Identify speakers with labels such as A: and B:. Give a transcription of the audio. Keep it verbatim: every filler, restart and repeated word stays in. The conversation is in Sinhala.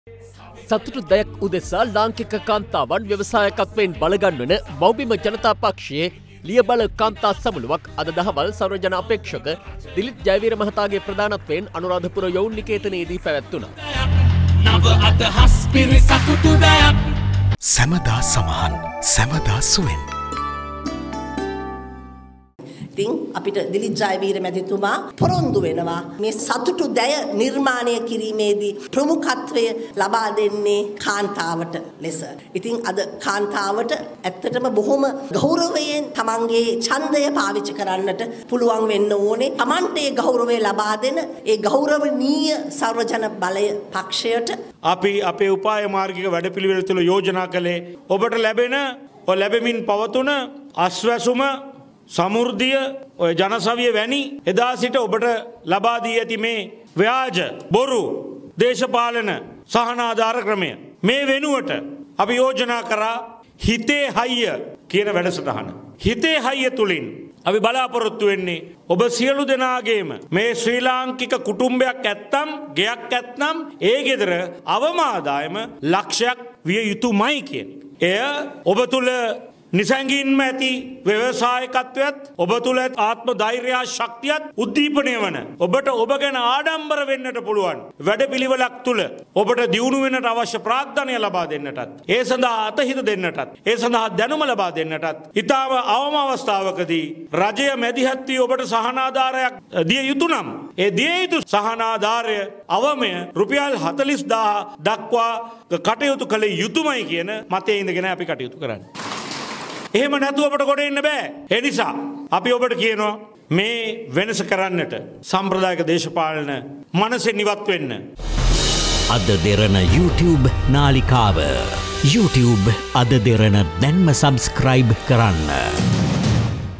A: සතුටු දයක් උදෙසා ලාංකික කාන්තාවන් ව්‍යවසායකත්වයෙන් බලගන්වන බෞබිම ජනතා පක්ෂයේ ලියබල කාන්තා සමුළුවක් අද දහවල් සර්වජන අපේක්ෂක දිලිත් ජයවීර මහතාගේ ප්‍රධානත්වයෙන් අනුරාධපුර යොවුන් නිකේතනයේදී පැවැත්වුණා. නව අදහස් පිරි සතුටු දයක්
B: සැමදා සමහන් සැමදා සුවෙන්.
C: ඉතින් අපිට දිලිත් ජයවීර මැතිතුමා පොරොන්දු වෙනවා මේ සතුටු දැය නිර්මාණය කිරීමේදී ප්‍රමුඛත්වය ලබා දෙන්නේ කාන්තාවට ලෙස. ඉතින් අද කාන්තාවට ඇත්තටම බොහොම ගෞරවයෙන් තමන්ගේ ඡන්දය පාවිච්චි කරන්නට පුළුවන් වෙන්න ඕනේ. තමන්ට ඒ ගෞරවය ලබා දෙන ඒ ගෞරවනීය සර්වජන බලය පක්ෂයට
D: අපි අපේ උපාය මාර්ගික වැඩපිළිවෙල තුළ යෝජනා කළේ ඔබට ලැබෙන ඔය ලැබෙමින් පවතුන අස්වැසුම සමෘද්ධිය ඔය ජනසවිය වැනි එදා සිට ඔබට ලබා දී ඇති මේ ව්‍යාජ බොරු දේශපාලන සහනාධාර ක්‍රමය මේ වෙනුවට අපි යෝජනා කරා හිතේ හයිය කියන වැඩසටහන. හිතේ හයිය තුලින් අපි බලාපොරොත්තු වෙන්නේ ඔබ සියලු දෙනාගේම මේ ශ්‍රී ලාංකික කුටුම්බයක් ඇත්තම් ගෙයක් ඇත්නම් ඒ ගෙදර අවම ආදායම ලක්ෂයක් විය යුතුමයි කියන. එය ඔබ තුල නිසංගින්ම ඇති ව්‍යවසායකත්වයත් ඔබ තුළ ආත්ම ධෛර්යය ශක්තියත් උද්දීපනය වන ඔබට ඔබ ගැන ආඩම්බර වෙන්නට පුළුවන් වැඩපිළිවෙලක් තුළ ඔබට දියුණු වෙන්නට අවශ්‍ය ප්‍රාග්ධනය ලබා දෙන්නටත් ඒ සඳහා අතහිත දෙන්නටත් ඒ සඳහා දැනුම ලබා දෙන්නටත් ඉතාම අවම අවස්ථාවකදී රජය මැදිහත් වී ඔබට සහනාධාරයක් දිය යුතු නම් ඒ දිය යුතු සහනාධාරය අවමය රුපියල් හතළිස් දාහ දක්වා කටයුතු කළ යුතුමයි කියන මතයේ ඉඳගෙන අපි කටයුතු කරන්නේ. එහෙම නැතුව අපට කොට එන්න බෑ. ඒ නිසා අපි ඔබට කියනවා මේ වෙනස කරන්නට සම්ප්‍රදායික දේශපාලන මනසෙන් ඉවත් වෙන්න.
B: අද දෙරණ YouTube නාලිකාව YouTube අද දෙරණ දැන්ම සබස්ක්‍රයිබ් කරන්න.